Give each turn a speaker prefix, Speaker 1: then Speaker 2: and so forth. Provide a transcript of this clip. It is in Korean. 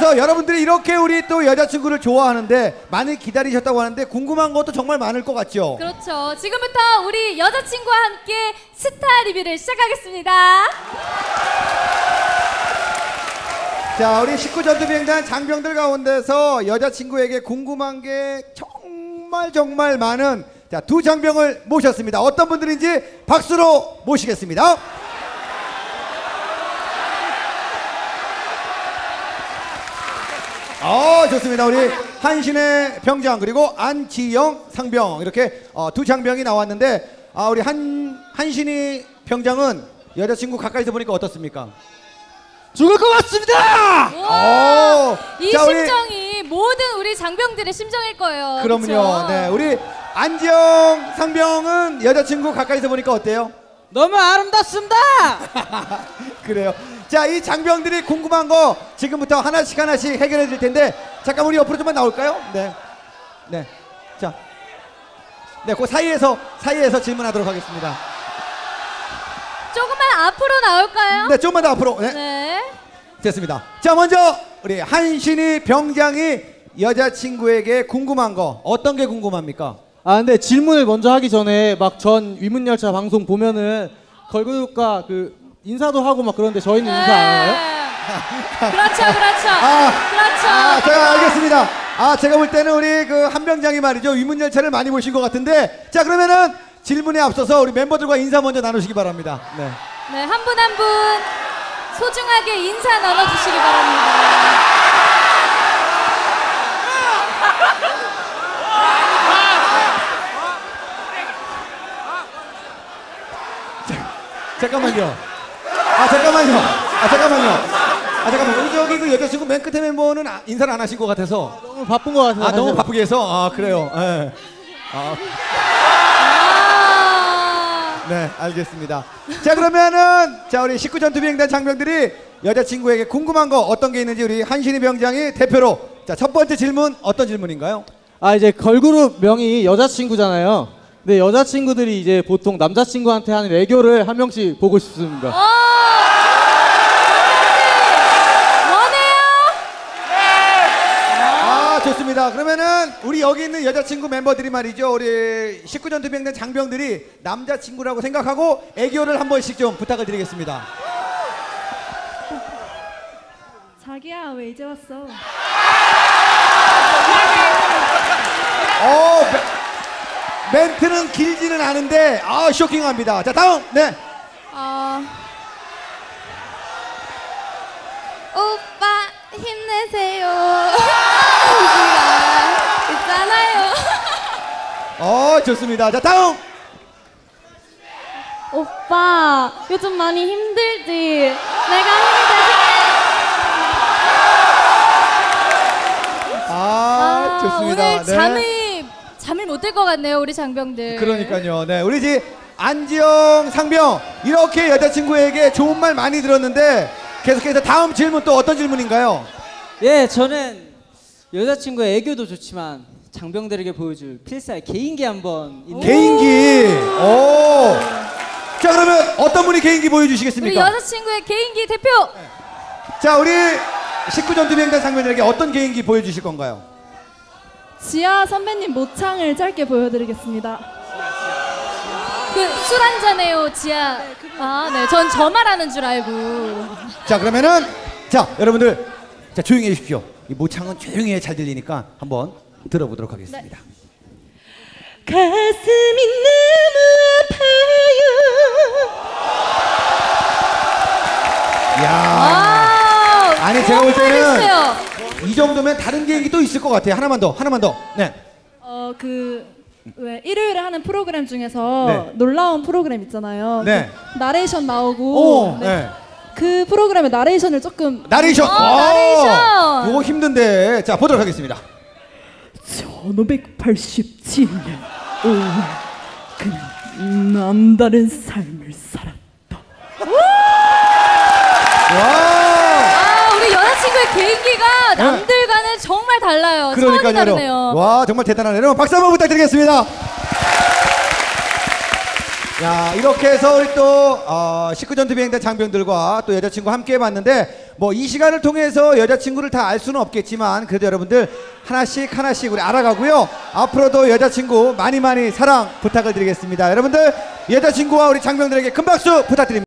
Speaker 1: 그래서 여러분들이 이렇게 우리 또 여자친구를 좋아하는데 많이 기다리셨다고 하는데 궁금한 것도 정말 많을 것 같죠?
Speaker 2: 그렇죠. 지금부터 우리 여자친구와 함께 스타 리뷰를 시작하겠습니다.
Speaker 1: 자, 우리 19전투비행단 장병들 가운데서 여자친구에게 궁금한 게 정말 많은 자, 두 장병을 모셨습니다. 어떤 분들인지 박수로 모시겠습니다. 좋습니다. 우리 한신의 병장 그리고 안지영 상병 이렇게 두 장병이 나왔는데 우리 한신이 병장은 여자친구 가까이서 보니까 어떻습니까?
Speaker 3: 죽을 것 같습니다!
Speaker 2: 이
Speaker 1: 자,
Speaker 2: 심정이 모든 우리 장병들의 심정일 거예요.
Speaker 1: 그럼요.
Speaker 2: 그쵸?
Speaker 1: 네, 우리 안지영 상병은 여자친구 가까이서 보니까 어때요?
Speaker 3: 너무 아름답습니다!
Speaker 1: 그래요. 자, 이 장병들이 궁금한 거 지금부터 하나씩 해결해 드릴 텐데 잠깐 우리 옆으로 좀만 나올까요? 네. 네. 자. 네, 그 사이에서 질문하도록 하겠습니다.
Speaker 2: 조금만 앞으로 나올까요?
Speaker 1: 네, 조금만 더 앞으로. 네.
Speaker 2: 네.
Speaker 1: 됐습니다. 자, 먼저 우리 한신이 병장이 여자친구에게 궁금한 거 어떤 게 궁금합니까?
Speaker 3: 근데 질문을 먼저 하기 전에 막 전 위문열차 방송 보면은 걸그룹과 그 인사도 하고 막 그런데 저희는 인사 안 하나요?
Speaker 2: 그렇죠. 그렇죠.
Speaker 1: 제가 알겠습니다. 제가 볼 때는 우리 그 한병장이 말이죠. 위문열차를 많이 보신 것 같은데 자, 그러면은 질문에 앞서서 우리 멤버들과 인사 먼저 나누시기 바랍니다. 네.
Speaker 2: 네, 한 분 한 분 소중하게 인사 나눠주시기 바랍니다.
Speaker 1: 잠깐만요. 우리 저기 그 여자친구 맨 끝에 멤버는 인사를 안 하신 것 같아서.
Speaker 3: 너무 바쁜 것 같아요.
Speaker 1: 너무 바쁘게 해서. 그래요. 네. 네, 알겠습니다. 자, 그러면은 자, 우리 19전투비행단 장병들이 여자친구에게 궁금한 거 어떤 게 있는지 우리 한신희 병장이 대표로 자, 첫 번째 질문 어떤 질문인가요?
Speaker 3: 이제 걸그룹 명이 여자친구잖아요. 근데 여자친구들이 이제 보통 남자친구한테 하는 애교를 한 명씩 보고 싶습니다.
Speaker 1: 좋습니다. 그러면은 우리 여기 있는 여자친구 멤버들이 말이죠. 우리 19전투비행단 장병들이 남자친구라고 생각하고 애교를 한 번씩 좀 부탁을 드리겠습니다.
Speaker 4: 자기야, 왜 이제 왔어?
Speaker 1: 멘트는 길지는 않은데 쇼킹합니다. 자, 다음. 네.
Speaker 2: 오빠 힘내세요. 있잖아요.
Speaker 1: 좋습니다. 자, 다음.
Speaker 4: 오빠, 요즘 많이 힘들지? 내가 힘이 돼줄게.
Speaker 1: 좋습니다.
Speaker 2: 오늘 잠을 못 들 것 같네요, 우리 장병들.
Speaker 1: 그러니까요. 네, 우리 집 안지영 상병 이렇게 여자친구에게 좋은 말 많이 들었는데 계속해서 다음 질문 또 어떤 질문인가요?
Speaker 5: 예, 저는 여자친구의 애교도 좋지만 장병들에게 보여줄 필사의 개인기 한번.
Speaker 1: 개인기. 자, 그러면 어떤 분이 개인기 보여주시겠습니까?
Speaker 2: 우리 여자친구의 개인기 대표.
Speaker 1: 자, 우리 19전투비행단 장병들에게 어떤 개인기 보여주실 건가요?
Speaker 4: 지아 선배님 모창을 짧게 보여드리겠습니다.
Speaker 2: 그 술 한잔해요, 지아. 네, 전 저 말하는 줄 알고.
Speaker 1: 자, 그러면은 자, 여러분들 자, 조용히 해주십시오. 이 모창은 조용히 해야 잘 들리니까 한번 들어보도록 하겠습니다.
Speaker 4: 가슴이 너무 아파요.
Speaker 1: 이야. 아니, 제가 볼 때는
Speaker 2: 잘했어요.
Speaker 1: 이 정도면 다른 개인기 또 있을 것 같아요. 하나만 더. 네.
Speaker 4: 왜 일요일에 하는 프로그램 중에서
Speaker 1: 네.
Speaker 4: 놀라운 프로그램 있잖아요.
Speaker 1: 네.
Speaker 4: 그 나레이션 나오고
Speaker 1: 네.
Speaker 4: 그 프로그램의 나레이션을 조금
Speaker 1: 나레이션.
Speaker 2: 나레이션.
Speaker 1: 이거 힘든데. 자, 보도록 하겠습니다.
Speaker 4: 1587년 5월 그는 남다른 삶을 살았다.
Speaker 1: 와.
Speaker 2: 우리 여자친구의 개인기가 남들과는 정말 달라요. 차원이 다르네요.
Speaker 1: 와, 정말 대단하네요. 여러분 박수 한번 부탁드리겠습니다. 야, 이렇게 해서 우리 또 19전 투비행단 장병들과 또 여자친구 함께 해봤는데 뭐 이 시간을 통해서 여자친구를 다 알 수는 없겠지만 그래도 여러분들 하나씩 우리 알아가고요. 앞으로도 여자친구 많이 사랑 부탁을 드리겠습니다. 여러분들 여자친구와 우리 장병들에게 큰 박수 부탁드립니다.